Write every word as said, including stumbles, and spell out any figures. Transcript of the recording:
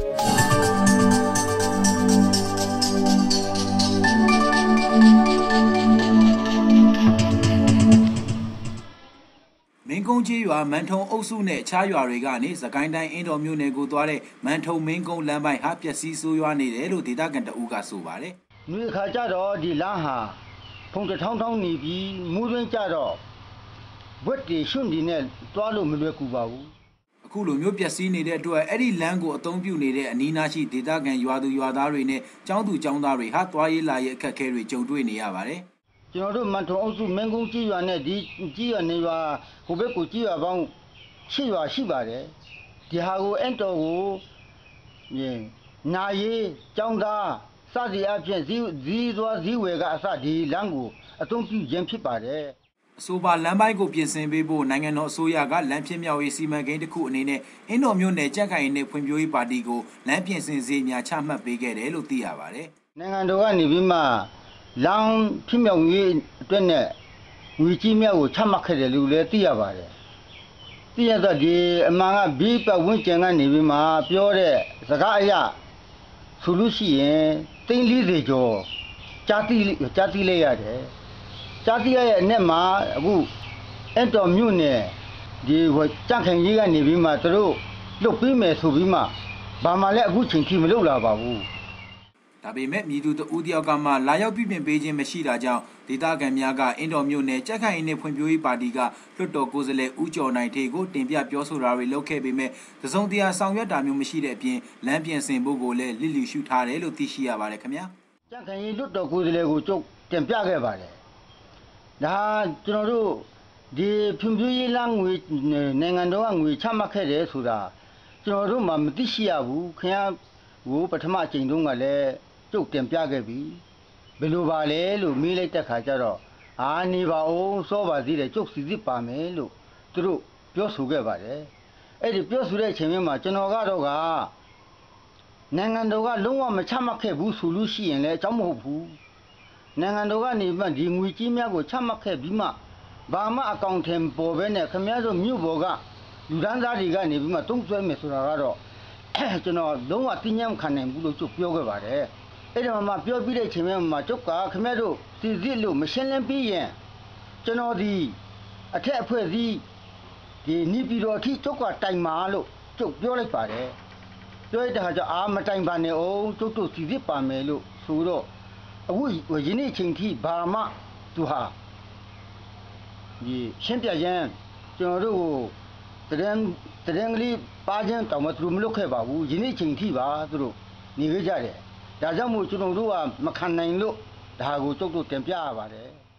မင်းကုန်းကြီးရွာမန်ထုံအုပ်စုနဲ့ချားရွာတွေကနေစကိုင်းတိုင်းအင်းတော်မြို့နယ်ကိုသွားတဲ့မန်ထုံမင်းကုန်းလမ်းပိုင်းဟာပျက်စီးဆိုးရွားနေတယ်လို့ဒေသခံတအူးကဆိုပါတယ်။မြို့ခါကြတော့ဒီလမ်းဟာဖုန်ထောင်းထောင်းနေပြီးမူးတွင်းကြတော့ဝက်တီရှွန့်ဒီနဲ့တွားလို့မလွယ်ကူပါဘူး။အခုလိုမျိုးပျက်စီးနေတဲ့အတွက်အဲ့ဒီလမ်းကိုအသုံးပြုနေတဲ့အနီးနားရှိဒေသခံရွာသူရွာသားတွေနဲ့ကျောင်းသူကျောင်းသားတွေဟာသွားရေးလာရေးအခက်အခဲတွေကြုံတွေ့နေရပါတယ်။ကျွန်တော်တို့မန်ထုံအုပ်စုမင်းကုန်းကြီးရွာနဲ့ဒီကြီးရွာနေရွာဟိုဘက်ကိုကြီးရွာပေါင်းရှစ်ရွာရှိပါတယ်ဒီဟာကိုအန်တော်ကိုနာရီကျောင်းသားစသည်အဖြစ်ဇီးဇီးသွားဇီးဝယ်ကအစဒီလမ်းကိုအသုံးပြုခြင်းဖြစ်ပါတယ်အဆိုပါလမ်းပိုင်းကိုပြင်ဆင်ပေးဖို့နိုင်ငံတော်အစိုးရကလမ်းဖြစ်မြောက်ရေးစီမံကိန်းတစ်ခုအနေနဲ့အင်းတော်မြို့နယ်ကြက်ခိုင်နဲ့ဖွံ့ဖြိုးရေးပါတီကိုလမ်းပြင်ဆင်စေများချမှတ်ပေးခဲ့တယ်လို့သိရပါတယ်နိုင်ငံတော်ကနေပြီးမှလောင်ဖြစ်မြောက်ရေးအတွက်နဲ့ငွေကြီးမြတ်ကိုချမှတ်ခဲ့တယ်လို့လည်းသိရပါတယ်။သိရတော့ဒီအမှန်ကဘီးပတ်ဝန်းကျင်ကနေပြီးမှပြောတဲ့စကားအရဆိုလို့ရှိရင်သိန်း၄၀ကျော်ကြားသိကြားသိလိုက်ရတယ်။ကြားသိရရဲ့အနဲ့မှာအခုအန်တော်မြို့နယ်ဒီကြန့်ခိုင်ကြီးကနေပြီးမှသူတို့လွတ်ပြီးမယ်ဆိုပြီးမှဘာမှလည်းအခုချိန်ထိမလုပ်လာပါဘူးဒါပေမဲ့မြည်သူတဦးတယောက်ကမှလာရောက်ပြည်ပြင်ပေးခြင်းမရှိတာကြောင့်ဒေသခံများကအင်းတော်မြို့နယ်ကြက်ခိုင်နဲ့ဖွံ့ဖြိုးရေးပါတီကလွှတ်တော်ကိုယ်စားလှယ်ဦးကျော်နိုင်ထေကိုတင်ပြပြောဆိုတာတွေလုပ်ခဲ့ပေမဲ့သစုံတရာဆောင်ရွက်တာမျိုးမရှိတဲ့အပြင်လမ်းပြင်ဆင်ဖို့ကိုလည်းလစ်လျူရှုထားတယ်လို့သိရှိရပါတယ်ခင်ဗျာကြက်ခိုင်လွှတ်တော်ကိုယ်စားလှယ်ကိုကျုပ်တင်ပြခဲ့ပါတယ်ဒါကျွန်တော်တို့ဒီဖွံ့ဖြိုးရေးလမ်းငွေနိုင်ငံတော်ကငွေချမှတ်ခဲ့တယ်ဆိုတာကျွန်တော်တို့မှမသိရှိရဘူးခင်ဗျာကိုပထမအချိန်တုန်းကလည်းကျုပ်တင်ပြခဲ့ပြီဘယ်လိုပါလဲလို့မေးလိုက်တဲ့ခါကျတော့အာနေပါအောင်စောပါသေးတယ်ကျုပ်စီစစ်ပါမယ်လို့သူတို့ပြောဆိုခဲ့ပါတယ်အဲ့ဒီပြောဆိုတဲ့အချိန်မှာကျွန်တော်ကတော့ကနိုင်ငံတော်ကလုံးဝမချမှတ်ခဲ့ဘူးဆိုလို့ရှိရင်လည်းအကြောင်းမဟုတ်ဘူးနိုင်ငံတော်ကနေမှဒီငွေကြီးများကိုချမှတ်ခဲ့ပြီးမှဘာမှအကောင့်ထဲပေါ်ပဲနဲ့ခင်ဗျားတို့မြို့ပေါ်ကလူဒန်းသားတွေကနေပြီးမှတုံးဆွဲမယ်ဆိုတာကတော့ကျွန်တော်လုံးဝသိဉာဏ်ခံနိုင်ဘူးလို့ကျုပ်ပြောခဲ့ပါတယ်အဲ့ဒါမှပြောပြီးတဲ့အချိန်မှာကျုပ်ကခင်ဗျားတို့စီစစ်လို့မရှင်းလင်းပြီးရင်ကျွန်တော်ဒီအထက်အဖွဲ့စည်းဒီနေပြည်တော်အထိကျုပ်ကတိုင်မာလို့ကျုပ်ပြောလိုက်ပါတယ်ပြောရတဲ့အခါကျအာမတိုင်ပါနဲ့အောင်ကျုပ်တို့စီစစ်ပါမယ်လို့ဆိုတော့အခုယနေ့ချိန်ထိဘာမှသူဟာဒီရှင်းပြခြင်းကျွန်တော်တို့ကိုတရင်တရင်ကလေးပါခြင်းတောင်မှသူတို့မလုပ်ခဲ့ပါဘူးယနေ့ချိန်ထိပါသူတို့နေခဲ့ကြတယ်ဒါကြောင့်မို့ကျွန်တော်တို့ကမခံနိုင်လို့ဒါကိုကျုပ်တို့တင်ပြရပါတယ်